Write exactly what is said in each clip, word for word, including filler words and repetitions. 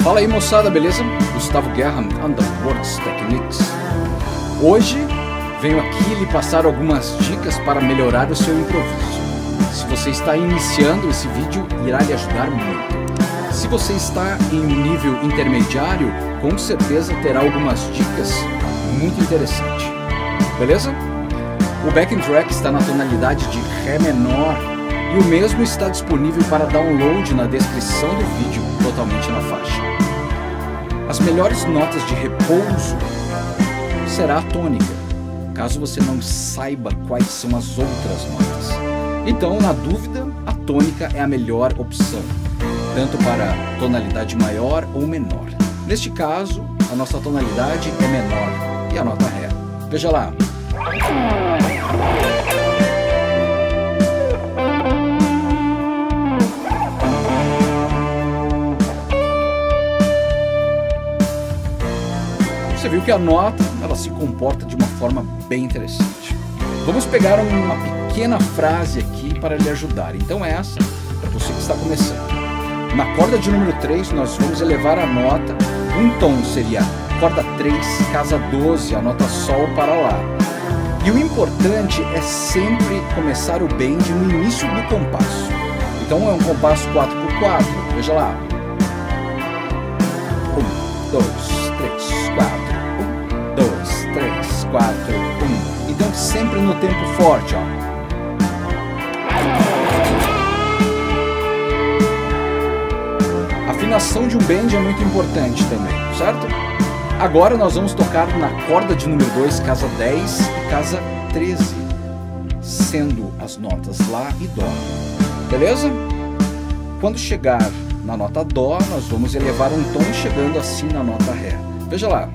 Fala aí, moçada, beleza? Gustavo Guerra, Underwords Techniques. Hoje venho aqui lhe passar algumas dicas para melhorar o seu improviso. Se você está iniciando, esse vídeo irá lhe ajudar muito. Se você está em um nível intermediário, com certeza terá algumas dicas muito interessantes. Beleza? O backing track está na tonalidade de Ré menor e o mesmo está disponível para download na descrição do vídeo, totalmente na faixa. As melhores notas de repouso será a tônica, caso você não saiba quais são as outras notas. Então, na dúvida, a tônica é a melhor opção, tanto para tonalidade maior ou menor. Neste caso, a nossa tonalidade é menor e a nota Ré. Veja lá. Você viu que a nota, ela se comporta de uma forma bem interessante. Vamos pegar uma pequena frase aqui para lhe ajudar. Então essa, para você que está começando. Na corda de número três, nós vamos elevar a nota. Um tom seria corda três, casa doze, a nota Sol para Lá. E o importante é sempre começar o bend no início do compasso. Então é um compasso quatro por quatro. Veja lá. Um, dois, três, quatro. quatro, um. Então sempre no tempo forte, ó. A afinação de um bend é muito importante também, certo? Agora nós vamos tocar na corda de número dois, casa dez e casa treze, sendo as notas Lá e Dó. Beleza? Quando chegar na nota Dó, nós vamos elevar um tom chegando assim na nota Ré. Veja lá.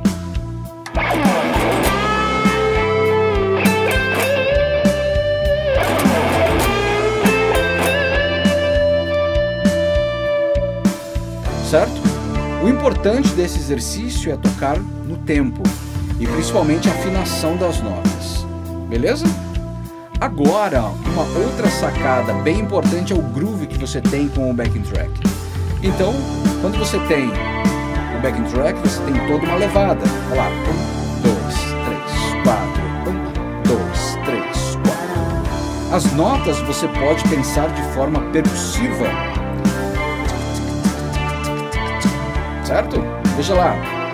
Certo? O importante desse exercício é tocar no tempo e principalmente a afinação das notas. Beleza? Agora, uma outra sacada bem importante é o groove que você tem com o backing track. Então, quando você tem o backing track, você tem toda uma levada. Olha lá, um, dois, três, quatro, um, dois, três, quatro. As notas você pode pensar de forma percussiva. Certo? Veja lá.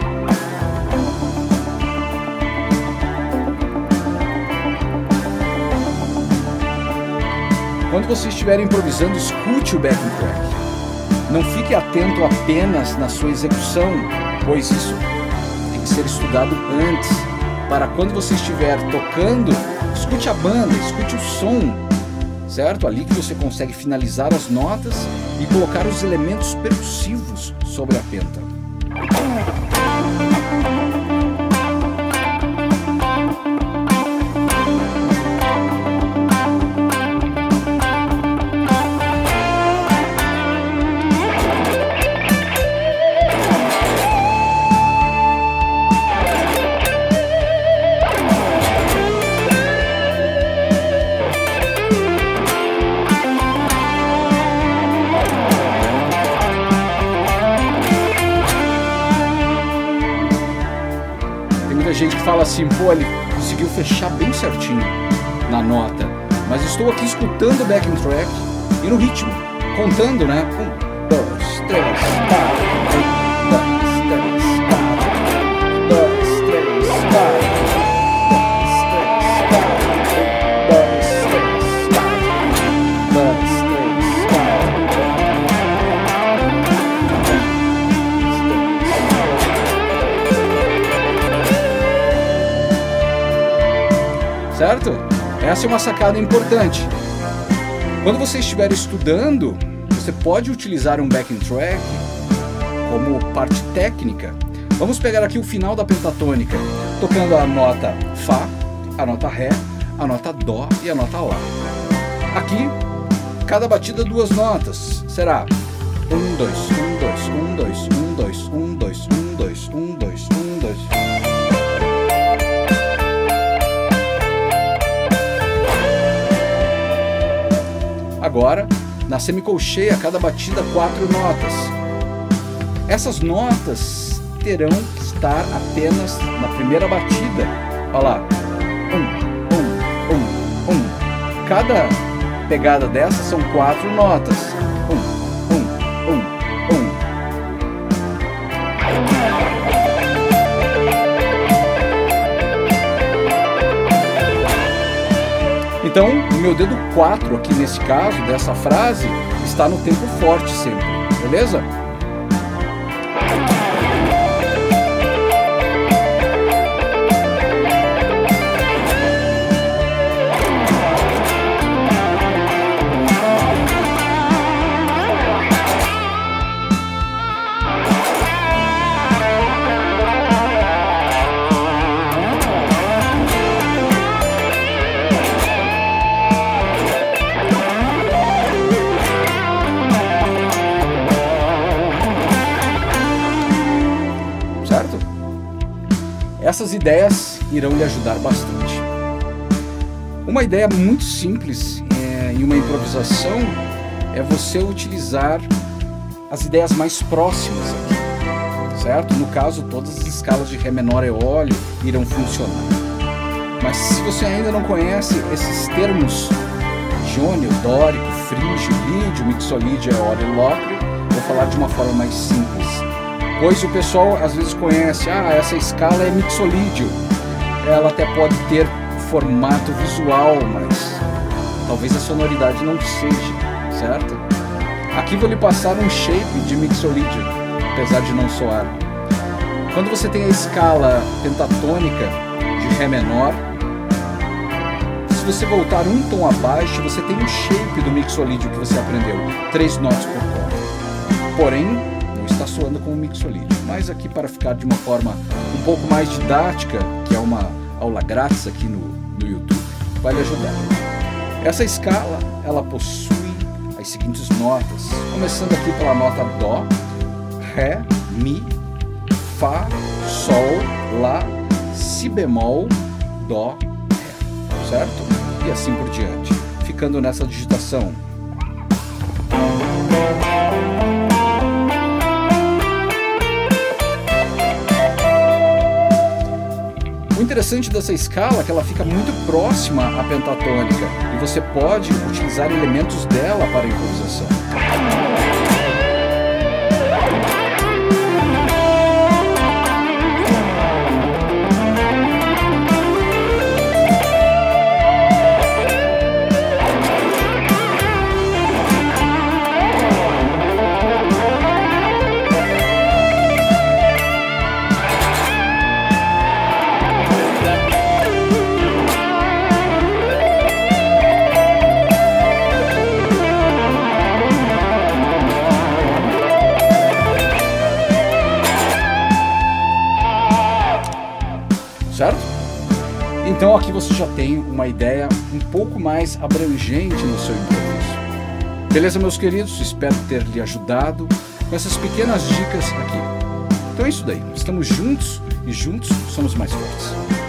Quando você estiver improvisando, escute o backing track. Não fique atento apenas na sua execução, pois isso tem que ser estudado antes. Para quando você estiver tocando, escute a banda, escute o som. Certo? Ali que você consegue finalizar as notas e colocar os elementos percussivos sobre a penta. Gente que fala assim, pô, ele conseguiu fechar bem certinho na nota, mas estou aqui escutando o backing track e no ritmo, contando, né? Um, dois, três, quatro, um, dois, três, quatro, dois, três, quatro, dois, três, quatro, dois, três, quatro. Certo? Essa é uma sacada importante. Quando você estiver estudando, você pode utilizar um backing track como parte técnica. Vamos pegar aqui o final da pentatônica, tocando a nota Fá, a nota Ré, a nota Dó e a nota Lá. Aqui, cada batida duas notas. Será um, dois, um, dois, um, dois, um, dois, um, dois, um, dois, um, dois, um, dois. Agora, na semicolcheia, cada batida quatro notas. Essas notas terão que estar apenas na primeira batida. Olha lá. Um, um, um, um. Cada pegada dessas são quatro notas. Um, um, um, um. Então, o meu dedo quatro aqui nesse caso, dessa frase, está no tempo forte sempre, beleza? Certo? Essas ideias irão lhe ajudar bastante. Uma ideia muito simples é, em uma improvisação é você utilizar as ideias mais próximas aqui, certo? No caso, todas as escalas de Ré menor e eólio irão funcionar. Mas se você ainda não conhece esses termos jônio, dórico, frígio, lídio, mixolídio, eólio e locrio, vou falar de uma forma mais simples. Pois o pessoal às vezes conhece, ah, essa escala é mixolídio. Ela até pode ter formato visual, mas talvez a sonoridade não seja, certo? Aqui vou lhe passar um shape de mixolídio, apesar de não soar. Quando você tem a escala pentatônica de Ré menor, se você voltar um tom abaixo, você tem um shape do mixolídio que você aprendeu, três notas por tom. Porém, está soando como mixolídio, mas aqui para ficar de uma forma um pouco mais didática, que é uma aula grátis aqui no, no YouTube, vai lhe ajudar. Essa escala, ela possui as seguintes notas, começando aqui pela nota Dó, Ré, Mi, Fá, Sol, Lá, Si bemol, Dó, Ré, certo? E assim por diante, ficando nessa digitação. O interessante dessa escala é que ela fica muito próxima à pentatônica e você pode utilizar elementos dela para a improvisação. Certo? Então aqui você já tem uma ideia um pouco mais abrangente no seu improviso. Beleza, meus queridos? Espero ter lhe ajudado com essas pequenas dicas aqui. Então é isso daí. Estamos juntos e juntos somos mais fortes.